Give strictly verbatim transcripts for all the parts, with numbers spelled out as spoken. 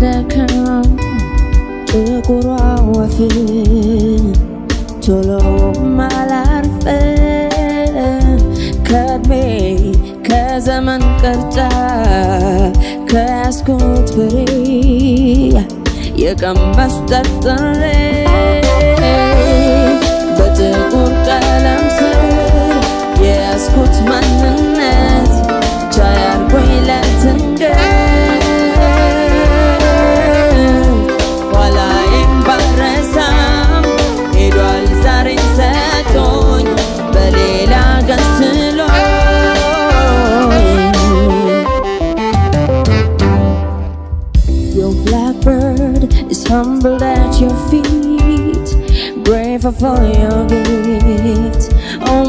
ሳልደክም ጥቁሯ ወፍ ቶሎ ማላርፍ ከእድሜ ከዘመን ቅርጫ ከያዝኩት ፍሬ የቀንበስ ጠርጥሬ በጥቁር ቀለም ስር የያዝኩት ማንነት ቻይ አርጎኝ ለትንገት ኋላዬን ባረሳም ሄዷል ዛሬን ሰጥቶኝ በሌላ ገስሎኝ Your black bird is humbled at your feet Grateful for your gift Oh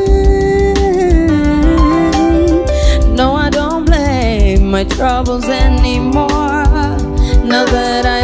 mine No, I don't blame my troubles anymore Now that I